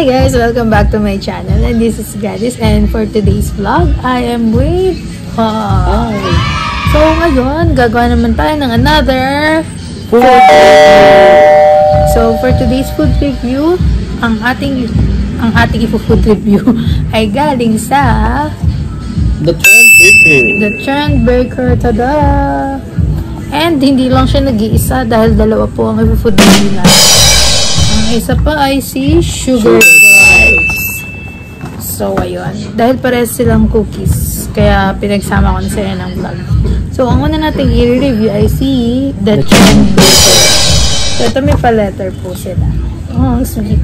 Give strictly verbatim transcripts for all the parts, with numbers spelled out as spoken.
Hi guys! Welcome back to my channel, and this is Gladys, and for today's vlog, I am with Hi! So ngayon, gagawa naman tayo ng another food review. So for today's food review, ang ating ang ating i-food review ay galing sa The Trendbaker. The Trendbaker, tada! And hindi lang siya nag-iisa dahil dalawa po ang i-food review natin. Ang isa pa ay si Sugar Guys. So, ayun. Dahil parehas silang cookies, kaya pinagsama ko na sila ng vlog. So, ang una natin i-review ay si The Trendbaker. So, ito may pa-letter po sila. Oh, ang sweet.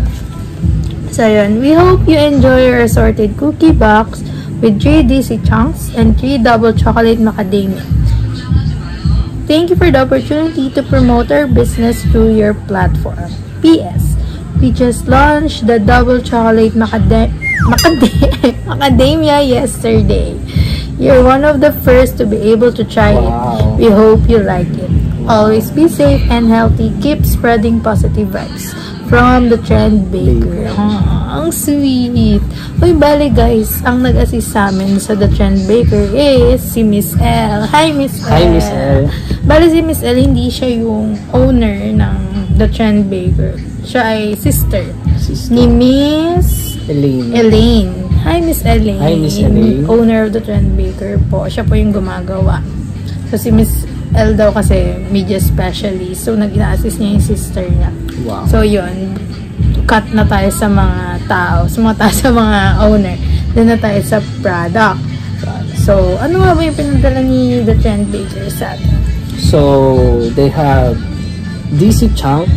So, ayun. We hope you enjoy your assorted cookie box with three Daisy chunks and three double chocolate macadamia. Thank you for the opportunity to promote our business through your platform. P S. We just launched the double chocolate macadam macadam macadamia yesterday. You're one of the first to be able to try Wow. it. We hope you like it. Always be safe and healthy. Keep spreading positive vibes. From the Trendbaker. Oh, ang sweet. Uy, bali guys, ang nag-assist sa amin sa The Trendbaker is si Miss L. Hi, Miss L. Hi, Miss L. Bali si Miss L, hindi siya yung owner ng The Trendbaker. Siya ay sister, Sister. ni Miss Elaine. Elaine. Hi, Miss Elaine. Hi, Miss Elaine. Owner of The Trendbaker po. Siya po yung gumagawa. So, si Miss L daw kasi media specialist. So, nag-assist niya yung sister niya. Wow. So, yun. Cut na tayo sa mga tao. Sumunta sa mga owner. Doon na tayo sa product. So, ano nga ba yung pinagdala ni The Trendbaker sa atin? So, they have Daisy chunks.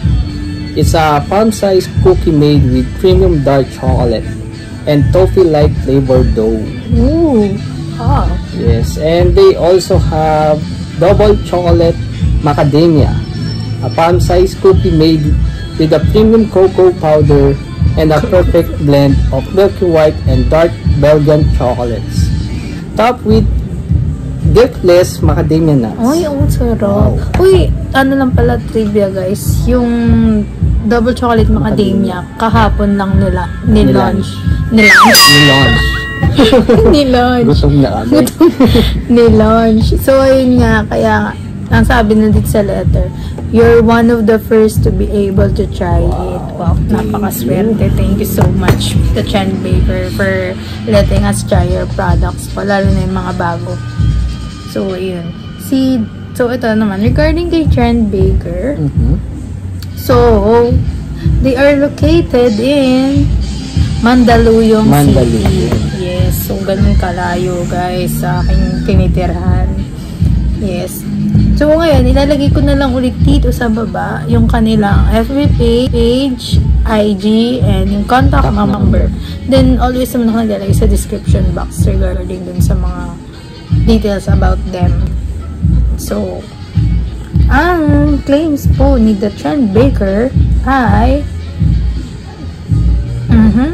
It's a palm-sized cookie made with premium dark chocolate and toffee-like flavored dough. Ooh. Oh. Yes, and they also have double chocolate macadamia, a palm-sized cookie made with a premium cocoa powder and a perfect blend of milky white and dark Belgian chocolates, topped with guiltless macadamia nuts. Uy, ang sarap. Wow. Uy, ano lang pala trivia guys, yung double chocolate macadamia, kahapon lang nila ni-launch. Ni-launch? Ni-launch. Ni-launch. Gutom na kami. Ni-launch. So, ayun nga, kaya ang sabi na dito sa letter, you're one of the first to be able to try wow. it. Wow, napakaswerte. Thank you so much, The Trendbaker, for letting us try your products po, lalo na yung mga bago. So, ayun. Si, so, ito naman, regarding kay Trendbaker, mm-hmm. so, they are located in Mandaluyong, Mandaluyong City. Yes, so ganun kalayo guys sa aking tinitirhan. Yes. So ngayon, ilalagay ko na lang ulit dito sa baba yung kanilang F B page, I G, and yung contact number. Then, always naman ako naglalagay sa description box regarding dun sa mga details about them. So, ang claims po ni The Trendbaker ay mhm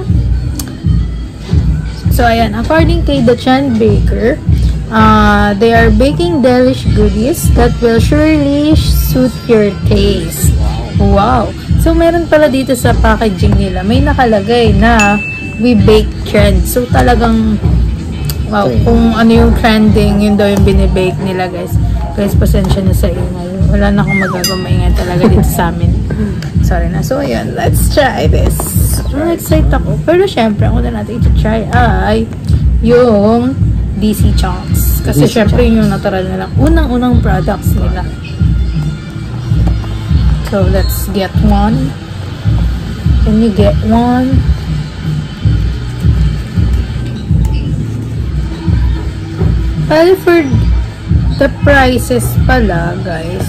so ayan, according to The Trendbaker, uh, they are baking delish goodies that will surely suit your taste. Wow! So meron pala dito sa packaging nila, may nakalagay na we bake trend. So talagang wow, kung ano yung trending, yun daw yung binibake nila guys. Guys, pasensya na sa ingay. Wala na akong magagawa, maingay talaga dito sa amin. Sorry na. So, ayan. Let's try this. I'm excited ako. Pero, syempre, ang una natin ito-try ay yung D C chunks. Kasi, syempre, yun yung natural nila. Unang-unang products nila. So, let's get one. Can you get one? Well, for the prices pala, guys,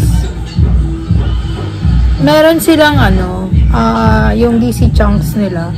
meron silang ano, uh, yung D C chunks nila.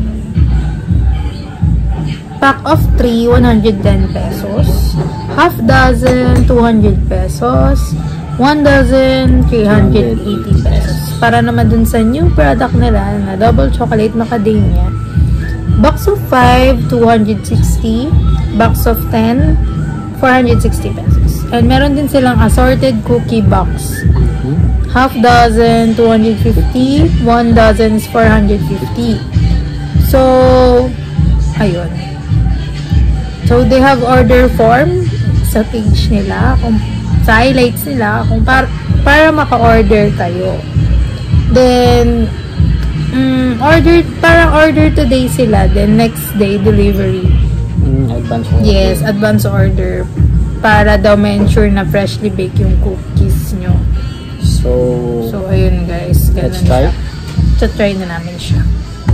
Pack of three, one hundred ten pesos. Half dozen, two hundred pesos. One dozen, three hundred eighty pesos. Para naman dun sa new product nila na double chocolate macadamia. Box of five, two hundred sixty. Box of ten, four hundred sixty pesos. And meron din silang assorted cookie box. Half dozen, two hundred fifty. One dozen is four hundred fifty. So, ayun. So, they have order form sa page nila, kung, sa highlights nila, kung para, para maka-order kayo. Then, um, order, parang order today sila, then next day, delivery. Mm, advance order. Yes, advance order. Para daw ma-ensure na freshly baked yung cookies nyo. So, So, ayun guys. let's try. So, try na namin siya.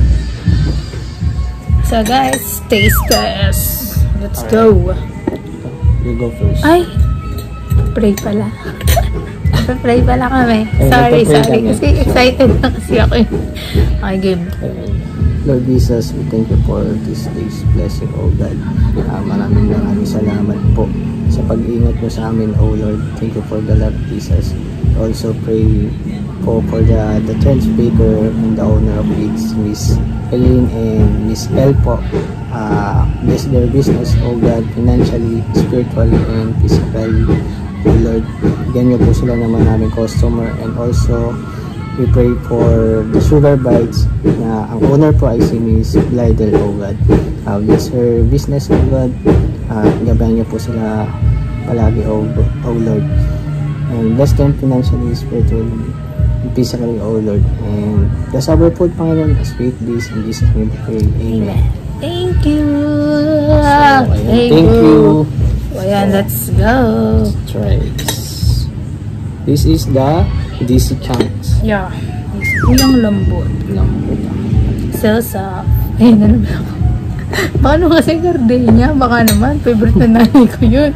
So, guys, taste test. Let's Alright. go. You go first. Ay! Pray pala. Pray pala kami. Ay, Sorry, nagpa-pray sorry. kami. Kasi excited na kasi ako. Okay, game. Lord Jesus, we thank you for this day's blessing, O God. Uh, maraming maraming salamat po sa pag-ingat mo sa amin, O Lord. Thank you for the love, Jesus. Also pray po for the, the Trendbaker and the owner of it, Miss Eileen and Miss El po. Uh, bless their business, O God, financially, spiritually, and physically. O Lord, bigyan niyo po sila ng maraming customer, and also we pray for the sugar bites na ang owner po ay si Miss Gladys, O God. Uh, bless her business, O God. Uh, gabayan niyo po sila palagi, O, O Lord. And bless them financially, spiritually, and physically, O Lord. And bless our food, Panginoon, as we eat this. In Jesus' name we pray. Amen. Thank you. So, ayan. Thank you. So, ayan, let's go. Let's try this. This is the D C chunks. Yeah. Uy, ang lambot. Lambot. So soft. Ayun na naman ako. Paano kasi gardenia? Baka naman, favorite na nanay ko yun.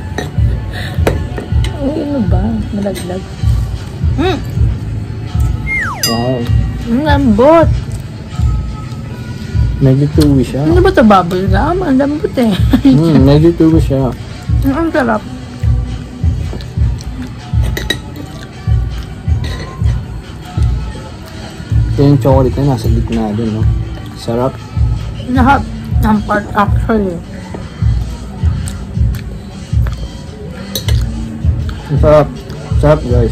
Uy, ano ba? Malaglag. Mm. Wow. Ang lambot. Medyo chewy siya. Ano ba ito? Bubble gum? Ang lambot eh. Hmm, medyo chewy siya. Ang sarap. Ito yung chocolate na nasa gitna din, no? Sarap. Lahat ng part actually. Ang sarap. Sarap, guys.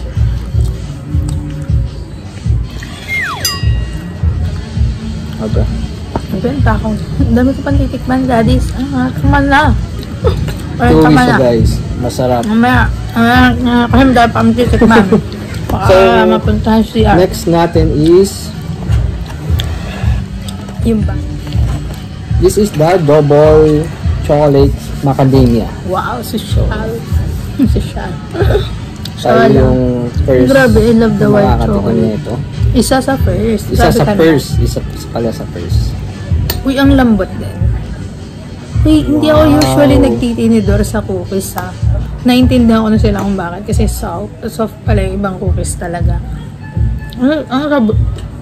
Okay. Benta ko. Ang dami ko pang titikman, Gladys. Ah, kaman na. Ay, Chewy kaman siya, na. guys. Masarap. Mamaya, ah, ah, kasi dahil pa ang titikman. Baka So, mapuntahan siya. Next natin is Yung ba? this is the double chocolate macadamia. Wow, social. Social. Tayo Wala. yung first Grabe, I love the white makakatikim chocolate. nito. Isa sa first. Isa Sabi sa ka na. first. Isa pala sa first. Uy, ang lambot din. Uy, hindi ako Wow. usually nagtitinidor sa cookies ha. Naintindihan ko na sila kung bakit. Kasi soft. Soft pala yung ibang cookies talaga. Ang, ang rab...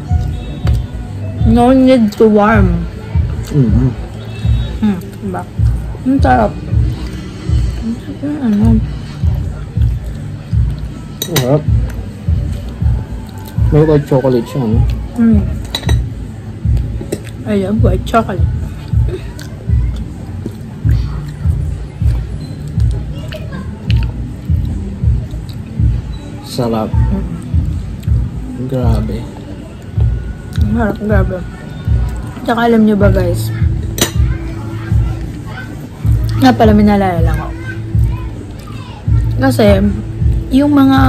No need to warm. Mm-hmm. Hmm, diba? Ang sarap. Ang ano. Sarap. May white chocolate siya, no? Hmm. I love white chocolate. Sarap. Grabe. Harap, grabe. Tsaka alam nyo ba guys, nga pala minalala lang ako. Kasi, yung mga,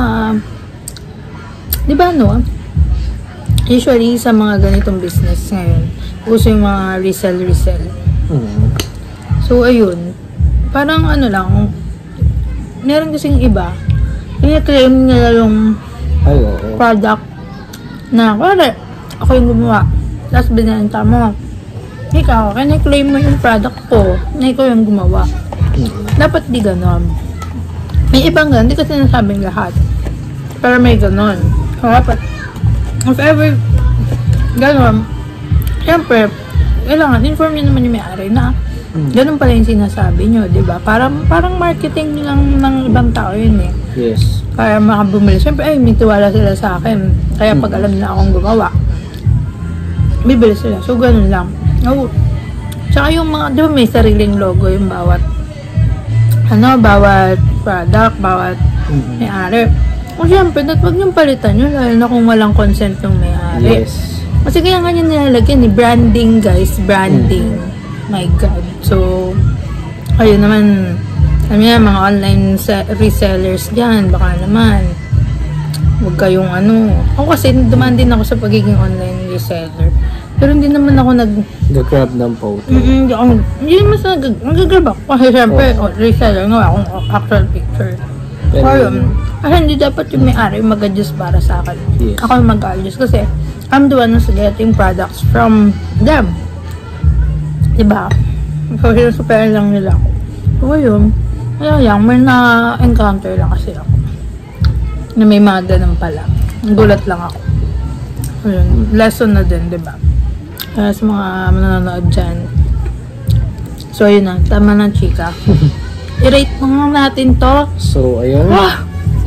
di ba no, usually sa mga ganitong business ngayon, uso yung mga resell-resell. Mm. So, ayun, parang ano lang, meron kasing iba, i-claim nila yung Ay, oo. product na, wala, ako yung gumawa. Tapos binenta mo. Ikaw, kaya-claim mo yung product ko na ikaw yung gumawa. Mm. Dapat di ganon. May ibang ganon, di ko sinasabing lahat. Pero may ganon. So, dapat, if ever ganon, syempre, kailangan, inform nyo naman yung may-ari na Mm. ganon pala yung sinasabi nyo, di ba? Parang, parang marketing ng, ng ibang tao yun eh. Yes. Kaya makabumili. Siyempre, ay, may tiwala sila sa akin. Kaya pag alam na akong gumawa, bibili sila. So, ganun lang. Oh. Tsaka yung mga, di ba may sariling logo yung bawat, ano, bawat product, bawat Mm-hmm. may-ari. O, siyempre, dat wag niyong palitan yun, lalo na kung walang consent ng may-ari. Yes. Kasi kaya nga niya nilalagyan ni branding guys, branding. Mm. My God. So, ayun naman, ano yan, mga online resellers dyan, baka naman, huwag kayong ano. Ako kasi, dumaan din ako sa pagiging online reseller. Pero hindi naman ako nag... Nag-grab ng photo. Mm-mm, hindi ako, hindi naman sa nag-grab ako. Kasi syempre, oh. oh, reseller nga akong actual picture. Pero, so, yun, kasi hindi dapat yung may-ari mag-adjust para sa akin. Yes. Ako yung mag-adjust kasi I'm the one who's getting products from them. Diba? So, sinusuperan lang nila ako. So, yun. Kaya yan, may na-encounter lang kasi ako. Na may mga ganun pala. Gulat lang ako. Ayun, lesson na din, diba? Kaya sa mga manonood dyan. So, ayun na. Tama na, chika. I-rate mo nga natin to. So, ayun. Ah!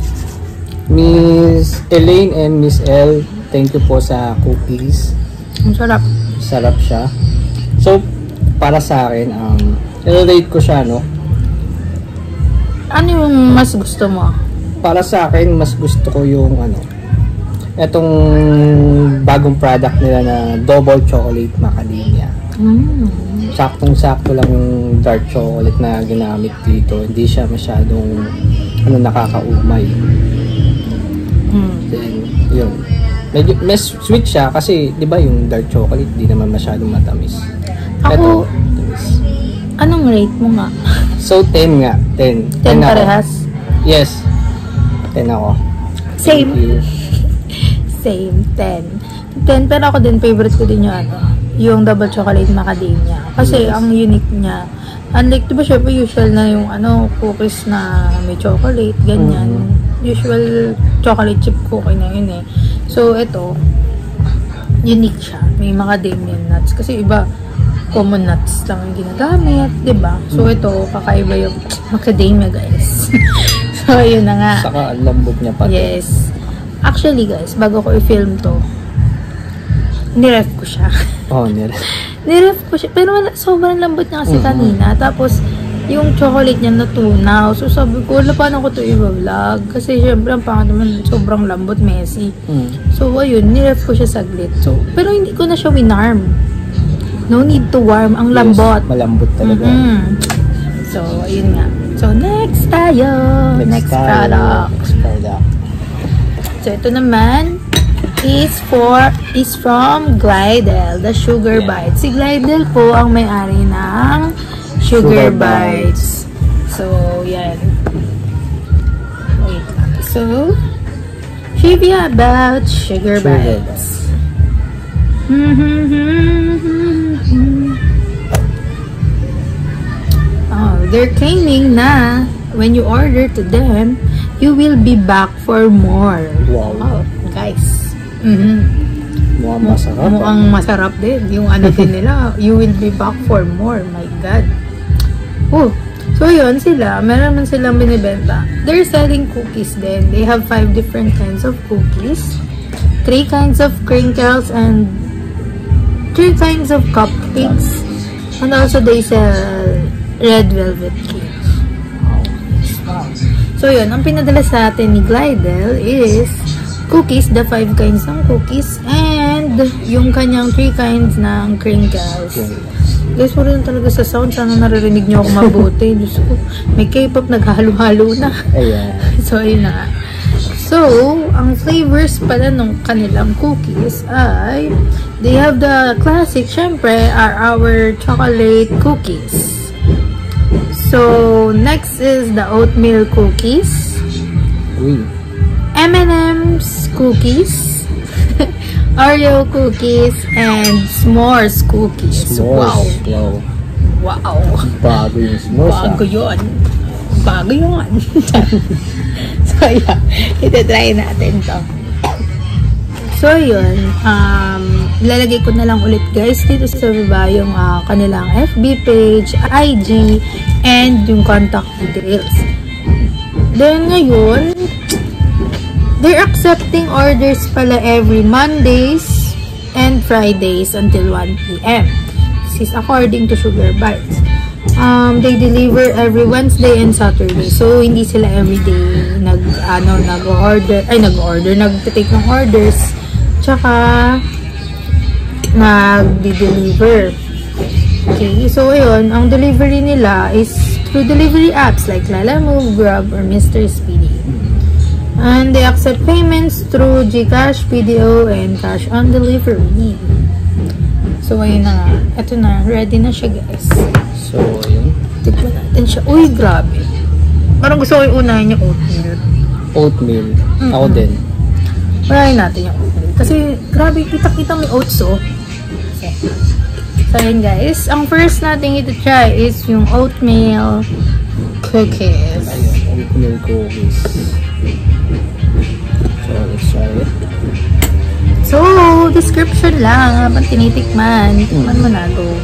Miss Elaine and Miss L, thank you po sa cookies. Ang sarap. Sarap siya. So, para sa akin, um, i-rate ko siya, no? Ano yung mas gusto mo? Para sa akin, mas gusto ko yung, ano, etong bagong product nila na double chocolate macadamia. Mm. Saktong-sakto lang yung dark chocolate na ginamit dito. Hindi siya masyadong, ano, nakakaumay. Mm. Then, yun. Medyo, mas sweet siya kasi, di ba, yung dark chocolate, di naman masyadong matamis. Ako, ito, matamis. Anong rate mo nga? So, ten nga. ten. ten parehas? Yes. ten ako. Same. Same. ten. ten, pero ako din, favorite ko din yung ano, yung double chocolate macadamia. Kasi, yes, ang unique niya. Unlike, diba, syempre, usual na yung ano, cookies na may chocolate, ganyan. Mm-hmm. Usual chocolate chip cookie na yun eh. So, ito, unique siya. May macadamia nuts. Kasi, iba, common nuts lang yung ginagamit, diba? So, ito, kakaiba yung macadamia, guys. So, yun na nga. Saka, ang lambot niya pati. Yes. Actually, guys, bago ko i-film to, niref ko siya. Oh, niref. Niref ko siya. Pero wala, sobrang lambot niya kasi mm-hmm. kanina. Tapos, yung chocolate niya natunaw. So, sabi ko, wala, paano ko ito i-vlog? Kasi, syempre, ang pangat naman, sobrang lambot, messy. Mm. So, ayun, niref ko siya saglit. So, pero hindi ko na siya winarm. No need to warm. Ang lambot. Yes, malambot talaga. Mm-hmm. So, ayun nga. So, next tayo. Next, next tayo. product. Next product. So, ito naman is for, is from Glidel, the Sugar yeah. Bites. Si Glidel po ang may-ari ng Sugar, Sugar Bites. Bites. So, yan. Wait lang. So, trivia about Sugar, Sugar Bites. Oh, they're claiming na when you order to them, you will be back for more. Wow. Oh, guys. Mm-hmm. Mukhang masarap. Mukhang masarap din. Yung ano din nila, you will be back for more. My God. Oh, so yun sila. Meron man silang binibenta. They're selling cookies din. They have five different kinds of cookies. Three kinds of crinkles and three kinds of cupcakes. And also they sell red velvet cake. Wow. So yun, ang pinadala sa atin ni Glidel is cookies, the five kinds ng cookies, and yung kanyang three kinds ng crinkles. Guys, wala na talaga sa sound. Sana naririnig nyo ako mabuti. Diyos ko, may K-pop naghalo-halo na. Ayan. So, ayun na. So, ang flavors pala ng kanilang cookies ay they have the classic, syempre, are our chocolate cookies. So, next is the oatmeal cookies. Uy. M and M's cookies. Oreo cookies and s'mores cookies. S'mores. Wow. Wow. Bago yung s'mores. Bago yun. Bago yun. So, yeah. Ito-try natin to. So, yun. Um, lalagay ko na lang ulit, guys, dito sa baba yung uh, kanilang F B page, I G, and yung contact details. Then, ngayon, they're accepting orders pala every Mondays and Fridays until one P M This is according to Sugar Bites. Um, they deliver every Wednesday and Saturday. So, hindi sila everyday nag, ano, nag-order, ay, nag-order, nag-take ng orders. Tsaka, nag-deliver. Okay, so ayun, ang delivery nila is through delivery apps like Lalamove, Grab, or Mister Speedy. And they accept payments through GCash, P D O, and cash on delivery. So ayun na nga, ito na, ready na siya guys. So ayun. Tikman natin siya. Uy, grabe. Parang gusto ko yung unahin yung oatmeal. Oatmeal. Mm-hmm. Ako din. Unahin natin yung oatmeal. Kasi grabe, kita-kita may oats oh. Okay. So ayun guys, ang first natin ito-try is yung oatmeal cookies. Ayun, oatmeal cookies. So let's try it. So, description lang habang tinitikman. Tikman mo na, go.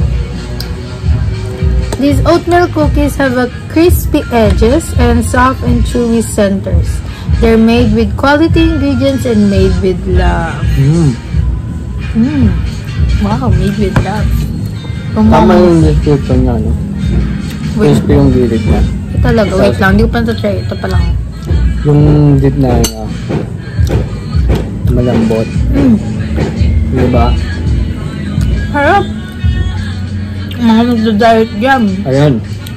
These oatmeal cookies have a crispy edges and soft and chewy centers. They're made with quality ingredients and made with love. Mm. Mm. Wow, made with love. Tama yung description niya, no? Crispy yung gilid niya. Ito talaga, wait lang. Hindi ko pa ito-try. Ito pa lang. Yung gitna niya, malambot. Mm. Diba? Harap. Mga magda-diet dyan. Ayan.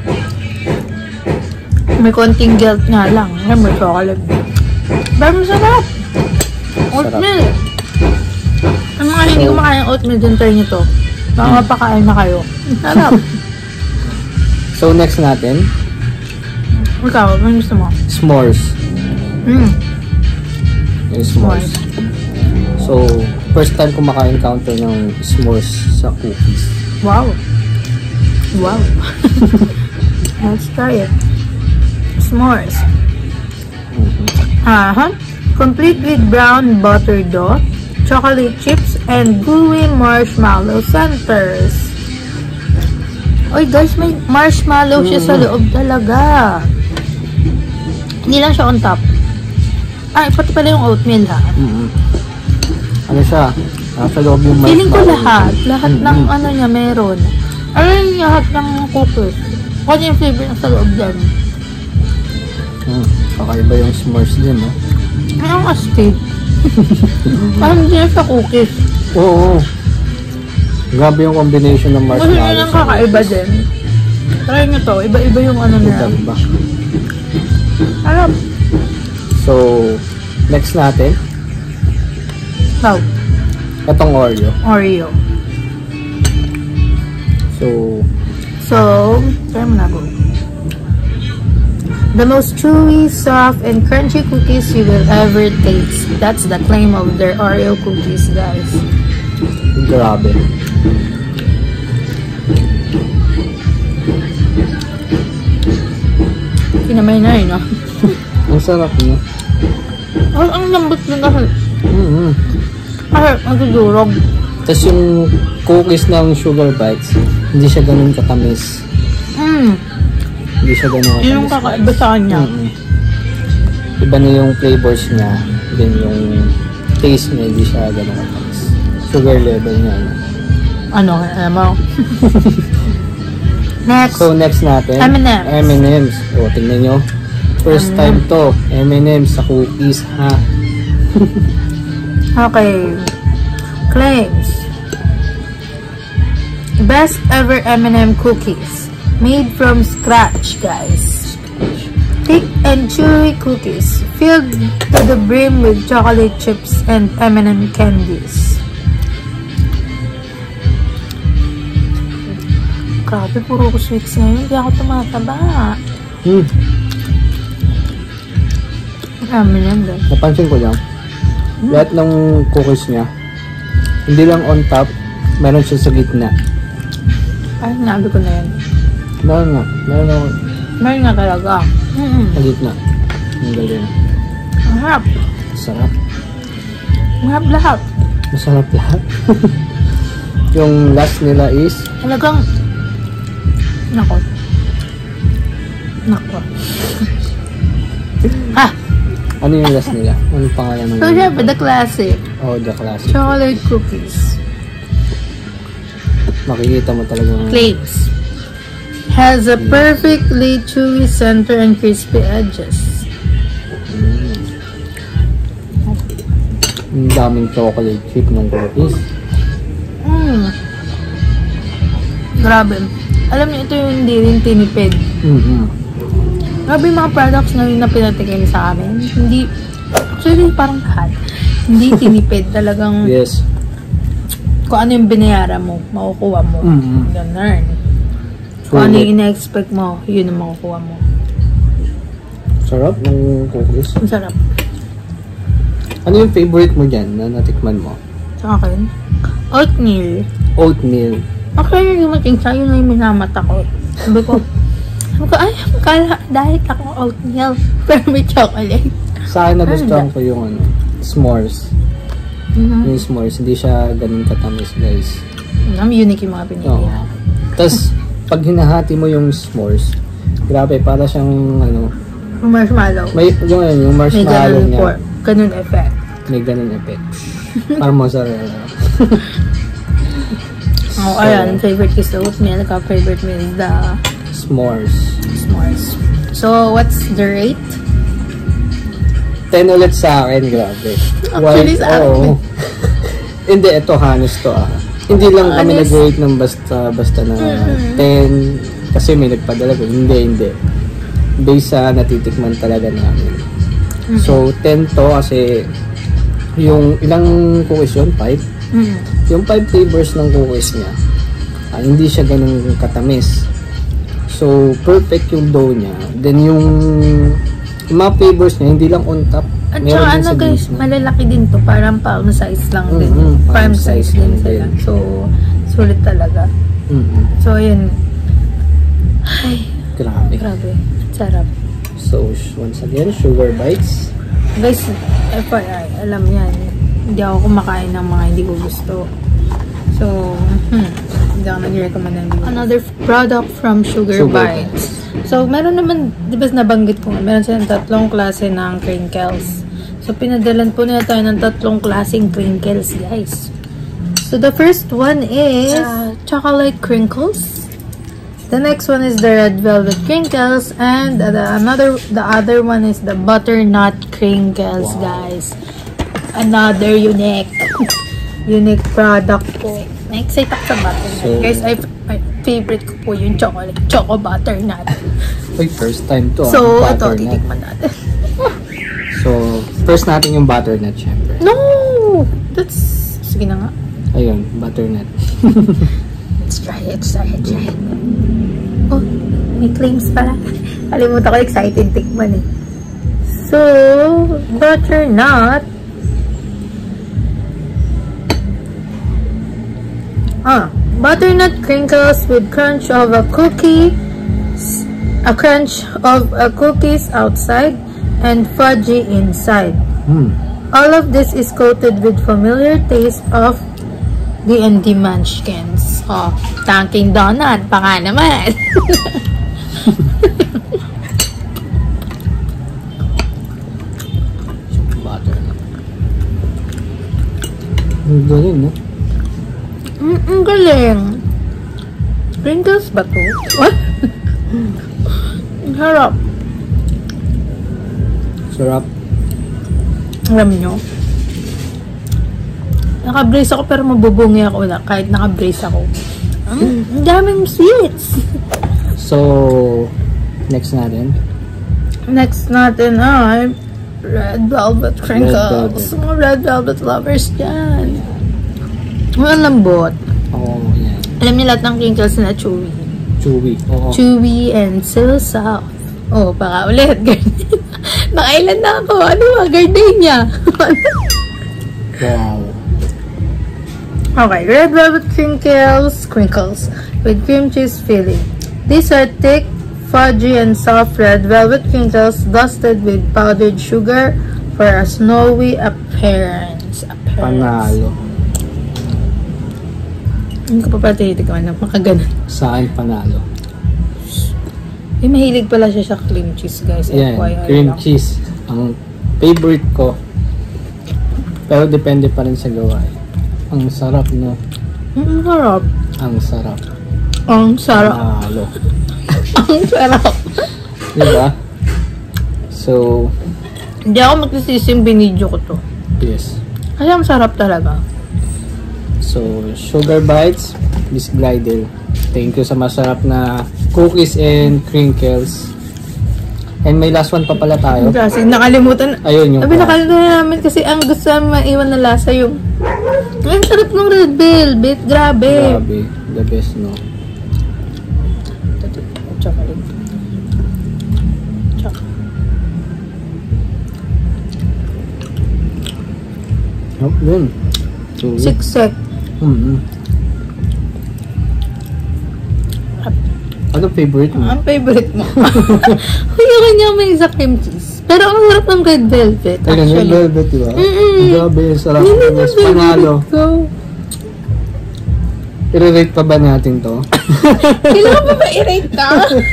May konting guilt nga lang. Ayan, may chocolate. Pero masarap. Oatmeal. Ang mga hindi kumakain ng oatmeal, dun try nyo to. Baka hmm. mapakain na kayo. Sarap. So, next natin. Ikaw, ano gusto mo? S'mores. Mm. Yung s'mores. So, first time ko maka-encounter ng s'mores sa cookies. Wow. Wow. Let's try it. S'mores. Mm-hmm. Uh-huh. Complete with brown butter dough, chocolate chips, and gooey marshmallow centers. Oy guys, may marshmallow siya mm-hmm. sa loob talaga. Hindi lang siya on top. Ay, pati pala yung oatmeal ha. Mm-hmm. Ano siya? Nasa loob yung marshmallow. Feeling ko lahat. Lahat mm-hmm. ng ano niya meron. Ano yung lahat ng cookies? Kung yung flavor na sa loob dyan. Hmm, kakaiba yung s'mores din, no? Anong astig? Parang hindi na sa cookies. Oo. Grabe yung combination ng marshmallow. Kasi yun ang kakaiba din. Try nyo to. Iba-iba yung ano na. Iba-iba. Alam. So, next natin. Wow. Itong Oreo. Oreo. So, so, try mo na go. The most chewy, soft, and crunchy cookies you will ever taste. That's the claim of their Oreo cookies, guys. Grabe. Kinamay na eh, no? Ang sarap niya. Oh, ang lambot din kasi. Mm-hmm. Ay, magdudurog. Tapos yung cookies ng sugar bites, hindi siya ganun katamis. Mm. Hindi siya ganun katamis. Yung kakaiba sa kanya. Mm-hmm. Iba na yung flavors niya, then yung taste niya, hindi siya ganun katamis. Sugar level niya. Ano, alam mo? Next. So, next natin, M and M's. M and M's. O, tingnan nyo. First M and M. Time to, M and M's sa cookies, ha? Okay. Claims. Best ever M and M cookies. Made from scratch, guys. Thick and chewy cookies. Filled to the brim with chocolate chips and M and M candies. Grabe, puro ko sweets ngayon. Hindi ako tumataba. Hmm. M and M din. Napansin ko lang. Hmm. Lahat ng cookies niya, hindi lang on top, meron siya sa gitna. Ay, nabi ko na yan. Meron nga. Meron ako. Meron nga talaga. Mm-hmm. Sa gitna. Ang galing. Ang harap. Masarap. Mahap lahat. Masarap lahat. Yung last nila is talagang nako. Nako. Ha! Ano yung last nila? Ano pangalan ng so, syempre, the classic. Oh, the classic. Chocolate cookies. Makikita mo talaga. Claims. Has a perfectly chewy center and crispy edges. Mm. Ang daming chocolate chip ng cookies. Mm. Grabe. Alam niyo, ito yung hindi rin tinipid. Mm-hmm. Grabe yung mga products ngayon na pinatikim sa amin. Hindi, actually parang lahat. Hindi tinipid. Talagang, yes. Kung ano yung binayaran mo, makukuha mo. Mm-hmm. Ganun. Kung ano yung ina-expect mo, yun ang makukuha mo. Sarap ng cookies. Ang sarap. Ano yung favorite mo dyan na natikman mo? Sa akin? Oatmeal. Oatmeal. Actually, yung mating sa yun na yung minamata ko. Sabi ko, sabi ko, ay, kala, diet ako oatmeal. Pero may chocolate. Sa akin nagustuhan ko yung ano, s'mores. Mm-hmm. Yung s'mores, hindi siya ganun katamis, guys. Ang unique yung mga pinili. Oo. Tapos, pag hinahati mo yung s'mores, grabe, para siyang, ano, marshmallow. may, yung, yung marshmallow may niya. Ganun effect. May ganun effect. Parang mozzarella. Oh, so, ayan. Favorite is the oatmeal. Favorite meal is the s'mores. S'mores. So, what's the rate? ten ulit sa akin, grabe. Actually, sa akin. Oh. Hindi, ito, honest to ah. Hindi lang honest. kami nag-rate ng basta, basta na mm-hmm. ten. Kasi may nagpadala ko. Hindi, hindi. Based sa natitikman talaga namin. Mm-hmm. So, ten to kasi yung ilang cookies yun? five? Mm-hmm. Yung five flavors ng cookies niya, ah, hindi siya ganun katamis. So, perfect yung dough niya. Then, yung, yung mga flavors niya, hindi lang on top. At saka ano guys, gitna. Malalaki din to. Parang palm size lang din. Mm-hmm, palm, palm size, size din sila. So, sulit talaga. Mm-hmm. So, yun. Ay, grabe. Grabe. Sarap. So, once again, sugar bites. Guys, F Y I, alam yan. Hindi ako kumakain ng mga hindi ko gusto. So, hmm, hindi ako nag-recommend ng hindi. Another product from Sugar, Sugar Bites. Bites. So, meron naman, di ba nabanggit ko, meron silang tatlong klase ng crinkles. So, pinadalan po nila tayo ng tatlong klaseng crinkles, guys. So, the first one is uh, chocolate crinkles. The next one is the red velvet crinkles, and the, the another, the other one is the butternut crinkles, wow. Guys. Another unique, unique product po. Na-excite ako sa butternut. So, guys, I, my favorite ko po yung chocolate, choco butternut. Uy, first time to. So, ah, ito, titikman natin. So, first natin yung butternut, syempre. No! That's, sige na nga. Ayun, butternut. Let's try it, let's try it, try it. Oh, may claims pala. Kalimutan ko, excited tikman eh. So, butternut. Ah, butternut crinkles with crunch of a cookie, a crunch of a cookies outside, and fudgy inside. Mm. All of this is coated with familiar taste of D and D Munchkins. Oh, Dunkin' Donut. Baka naman. Butternut. Ang galing, no? Mm, ang galing. Crinkles ba to? What? Ang harap. Sarap. Alam nyo, naka-brace ako pero mabubungi ako na kahit naka-brace ako. Ang mm, daming sweets. So, next natin. Next natin ay red velvet crinkles. Mga red velvet lovers dyan. Ang lambot. Oo, oh, yan. Alam niyo lahat ng crinkles na chewy. Chewy, oo. Chewy and so soft. Oh, baka ulit. Nakailan na ako. Ano ba? Gardenia. Wow. Okay, red velvet crinkles, crinkles with cream cheese filling. These are thick, fudgy, and soft red velvet crinkles dusted with powdered sugar for a snowy appearance. appearance. Panalo. Hindi ko pa pala tinitigman ng makaganon. Sa akin, panalo. Eh, mahilig pala siya sa cream cheese, guys. Yan, F Y I cream lang. cheese. Ang favorite ko. Pero depende pa rin sa gawa. Ang sarap, no? Ang sarap. Ang sarap. Ang sarap. Panalo. Ang sarap. Diba? So, hindi ako magsisisi yung binidyo ko to. yes. Kasi ang sarap talaga. So, Sugar Bites, Miss Glider. Thank you sa masarap na cookies and crinkles. And may last one pa pala tayo. Kasi nakalimutan. Ayun yung. Sabi nakalimutan namin kasi ang gusto namin maiwan na lasa yung ang sarap ng red velvet. Grabe. Grabe. The best, no? Chocolate. Chocolate. Oh, yun. Siksek. Mm-hmm. Ano favorite mo? Ang favorite mo? Uy, yung kanya may isa cream cheese. Pero ang sarap ng red velvet, Ay, actually. red velvet, diba? Mm-mm. Grabe, sarap. Yun yung Mas red panalo. velvet ko. I-rate pa ba natin to? Kailangan pa ba i-rate ka?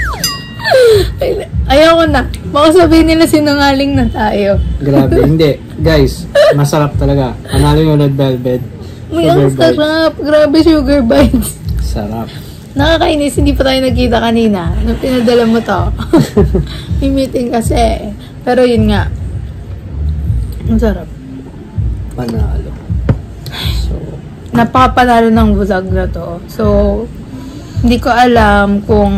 Ayaw ko na. Baka sabihin nila sinungaling na tayo. Grabe, hindi. Guys, masarap talaga. Panalo yung red velvet. Uy, ang sarap. Grabe, sugar bites. Sarap. Nakakainis, hindi pa tayo nagkita kanina. Nung pinadala mo to. May meeting kasi. Pero yun nga. Ang sarap. Panalo. So, Napakapanalo ng vlog na to. So, hindi ko alam kung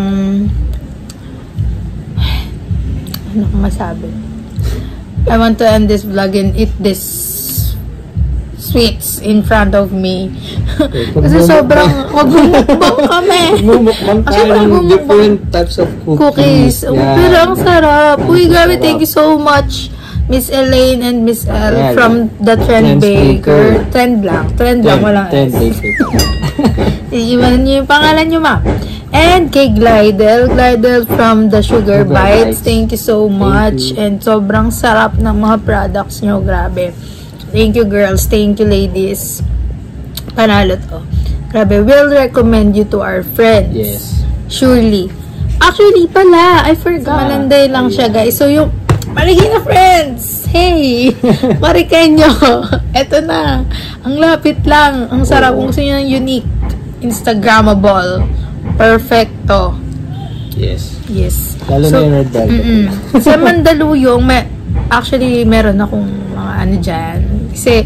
ano ko masabi. I want to end this vlog and eat this sweets in front of me. Kasi sobrang magbumukbang kami. Magbumukbang tayo ng different types of cookies. Cookies. Oh, yeah. Pero ang sarap. Uy, grabe, thank you so much, Miss Elaine and Miss Elle Yeah, from the Trendbaker. Trend lang. Trend lang, walang S. Trendbaker. Iiwanan niyo yung pangalan niyo, ma. And kay Glidel. Glidel from the Sugar, Sugar Bites. Bites. Thank you so much. you. And sobrang sarap ng mga products niyo. Grabe. Thank you, girls. Thank you, ladies. Panalo to. Grabe. We'll recommend you to our friends. Yes. Surely. Actually pala, I forgot. Malanday lang siya, guys. So, yung Marikina friends! Hey! Marikenyo! Eto na. Ang lapit lang. Ang sarap. Kung gusto nyo ng unique. Instagrammable. Perfecto. Yes. Yes. Lalo So, na yung red velvet. mm-mm. Sa Mandaluyong, may, actually, meron akong mga ano dyan. Kasi,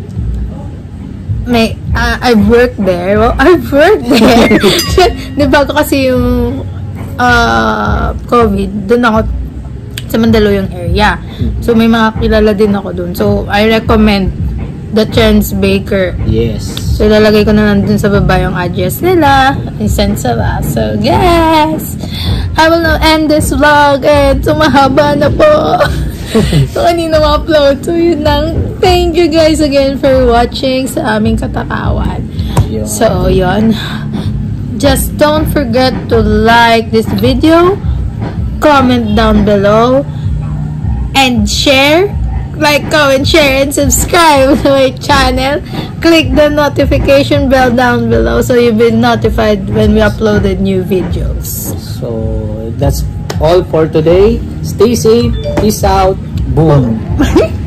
may, uh, I've worked there. Well, I've worked there. Di ba kasi yung uh, COVID, dun ako sa Mandaluyong area. So, may mga kilala din ako dun. So, I recommend the Trendbaker. Yes. So, ilalagay ko na nandun sa baba yung address nila. I-send sa ba. So, guys, I will now end this vlog and sumahaba na po. So, kanina ma-upload. So, yun lang. Thank you guys again for watching sa aming katakawan. Yun. So, yun. Just don't forget to like this video, comment down below, and share. Like, comment, share, and subscribe to my channel. Click the notification bell down below so you'll be notified when we uploaded new videos. So, that's all for today. Stay safe. Peace out. Boom.